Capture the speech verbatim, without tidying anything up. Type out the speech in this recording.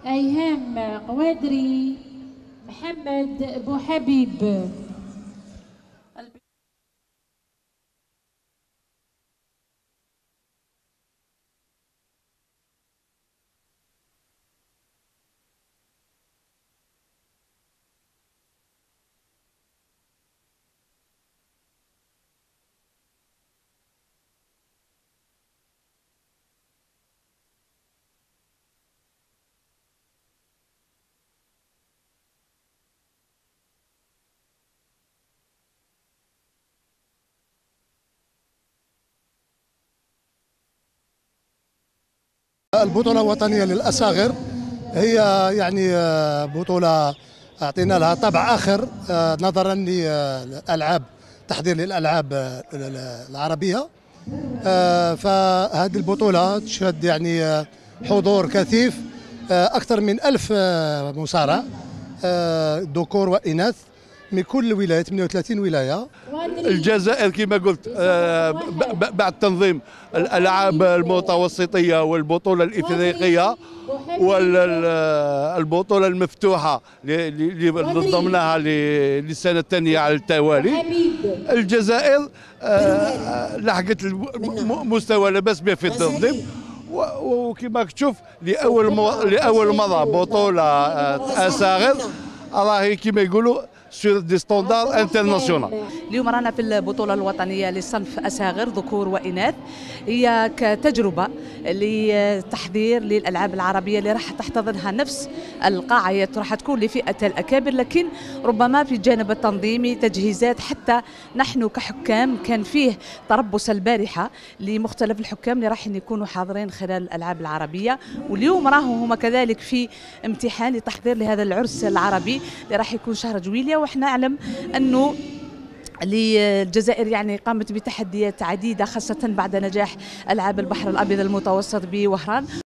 أيهام قوادري، محمد بوحبيب. البطولة الوطنية للأصاغر هي يعني بطولة أعطينا لها طابع آخر نظرا للألعاب، تحضير للألعاب العربية. فهذه البطولة تشهد يعني حضور كثيف، أكثر من ألف مصارع ذكور وإناث من كل الولايات، ثمانية وثلاثين ولاية. الجزائر كما قلت بعد تنظيم الألعاب المتوسطية والبطولة الإفريقية والبطولة المفتوحة اللي ضمناها للسنة الثانية على التوالي، الجزائر لحقت مستوى لا بأس به في التنظيم. وكما تشوف لأول لأول مرة بطولة أصاغر راهي كما يقولوا سور دي ستاندار انترناسيونال. اليوم رانا في البطولة الوطنية لصنف أصاغر ذكور وإناث، هي كتجربة لتحضير للألعاب العربية اللي راح تحتضنها نفس القاعة، راح تكون لفئة الأكابر، لكن ربما في الجانب التنظيمي تجهيزات. حتى نحن كحكام كان فيه تربص البارحة لمختلف الحكام اللي راح يكونوا حاضرين خلال الألعاب العربية، واليوم راهم هما كذلك في امتحان لتحضير لهذا العرس العربي اللي راح يكون شهر جويلية. واحنا نعلم أنه الجزائر يعني قامت بتحديات عديدة، خاصة بعد نجاح ألعاب البحر الأبيض المتوسط بوهران.